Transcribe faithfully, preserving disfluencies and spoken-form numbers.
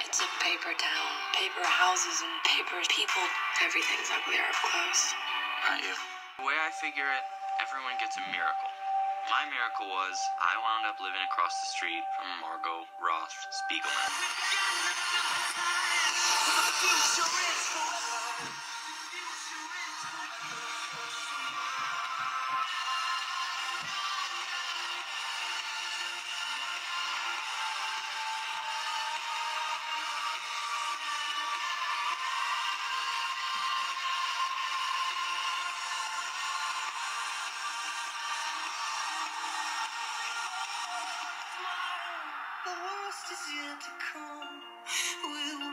It's a paper town. Paper houses and paper people. Everything's uglier up close. Not you. The way I figure it, everyone gets a miracle. My miracle was I wound up living across the street from Margot Roth Spiegelman. The worst is yet to come. With